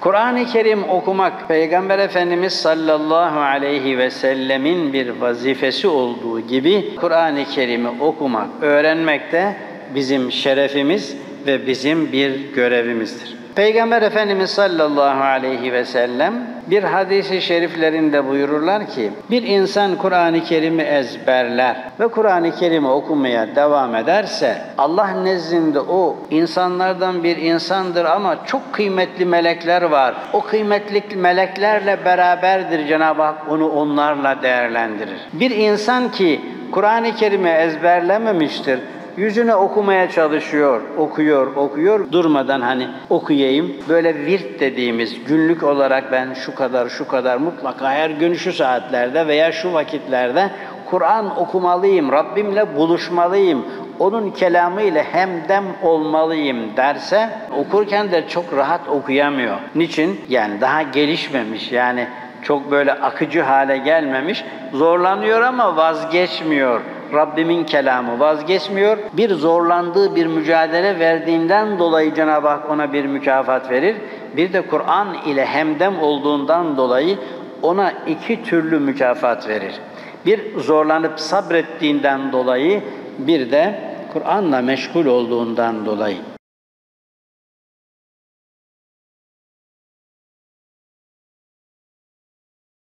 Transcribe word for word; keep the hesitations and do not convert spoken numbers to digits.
Kur'an-ı Kerim okumak, Peygamber Efendimiz sallallahu aleyhi ve sellemin bir vazifesi olduğu gibi Kur'an-ı Kerim'i okumak, öğrenmek de bizim şerefimiz ve bizim bir görevimizdir. Peygamber Efendimiz sallallahu aleyhi ve sellem bir hadis-i şeriflerinde buyururlar ki, bir insan Kur'an-ı Kerim'i ezberler ve Kur'an-ı Kerim'i okumaya devam ederse, Allah nezdinde o insanlardan bir insandır ama çok kıymetli melekler var. O kıymetli meleklerle beraberdir, Cenab-ı Hak onu onlarla değerlendirir. Bir insan ki Kur'an-ı Kerim'i ezberlememiştir, yüzüne okumaya çalışıyor, okuyor, okuyor, durmadan hani okuyayım. Böyle virt dediğimiz, günlük olarak ben şu kadar, şu kadar mutlaka her gün şu saatlerde veya şu vakitlerde Kur'an okumalıyım, Rabbimle buluşmalıyım, onun kelamıyla hemdem olmalıyım derse, okurken de çok rahat okuyamıyor. Niçin? Yani daha gelişmemiş, yani çok böyle akıcı hale gelmemiş, zorlanıyor ama vazgeçmiyor. Rabbimin kelamı vazgeçmiyor. Bir zorlandığı bir mücadele verdiğinden dolayı Cenab-ı Hak ona bir mükafat verir. Bir de Kur'an ile hemdem olduğundan dolayı ona iki türlü mükafat verir. Bir zorlanıp sabrettiğinden dolayı, bir de Kur'an'la meşgul olduğundan dolayı.